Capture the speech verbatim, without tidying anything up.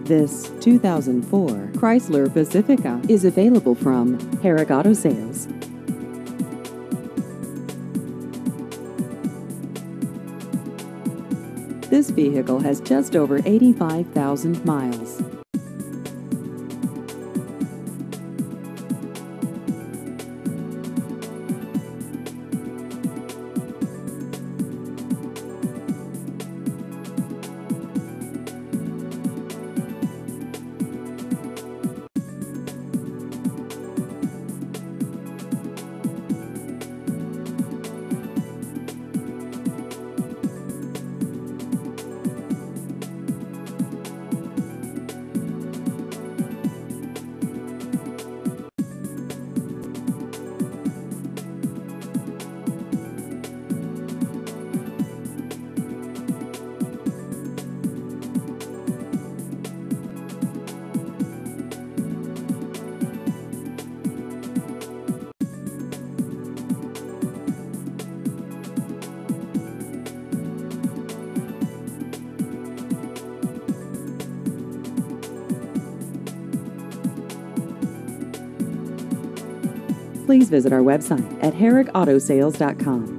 This two thousand four Chrysler Pacifica is available from Herrick Auto Sales. This vehicle has just over eighty-five thousand miles. Please visit our website at herrick auto sales dot com.